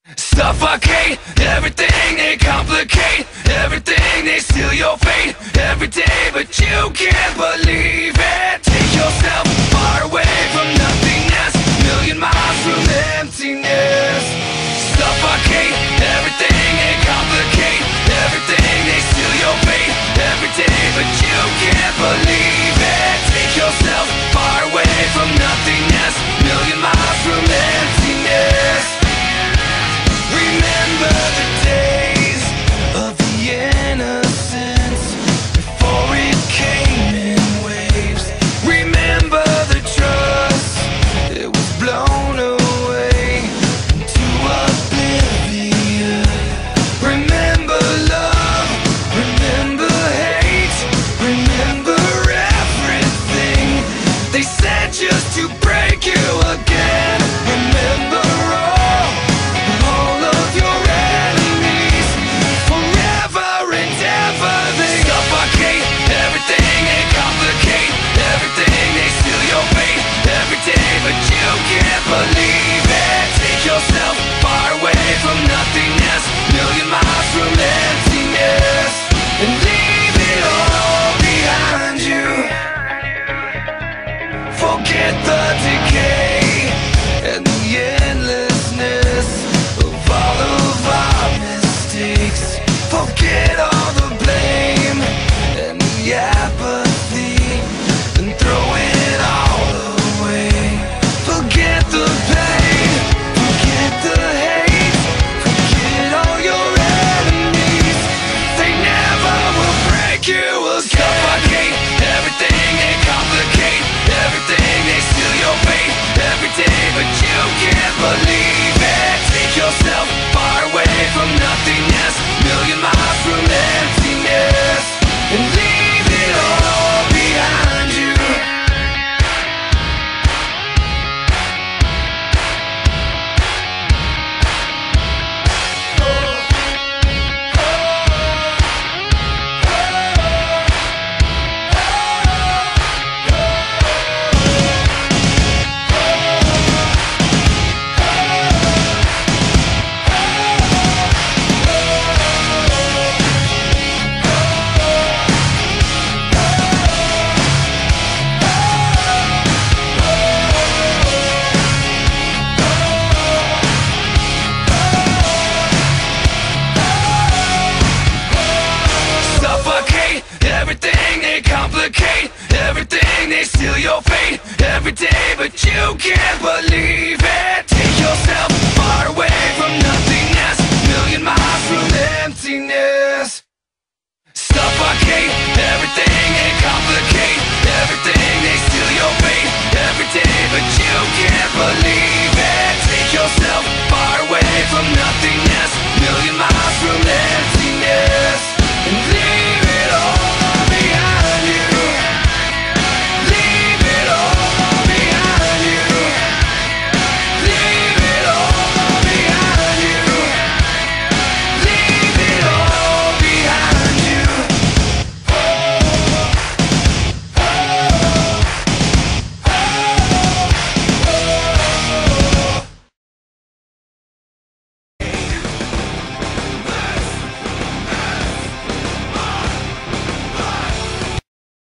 Suffocate everything, they complicate everything, they steal your fate every day, but you can't believe it. Take yourself far away from nothingness, million miles from emptiness. Suffocate everything, they complicate everything, they steal your fate every day, but you can't believe it. Take yourself far away from nothingness, million miles from emptiness. Remember the days of the innocence before it came in waves. Remember the trust, it was blown away into oblivion. Remember love, remember hate, remember everything they said just to break you again. Remember but you can't believe it. Take yourself far away from nothingness, million miles from emptiness, and leave it all behind you. Forget the decay and the endlessness of all of our mistakes. Forget all the blame and the apathy, and throw it all away. Forget the pain, forget the hate, forget all your enemies, they never will break you again. Suffocate everything, they complicate everything, they steal your fate every day, but you can't believe it. Take yourself far away from nothingness, million miles from emptiness, and leave it all behind you. Everything, they complicate everything, they steal your fate every day, but you can't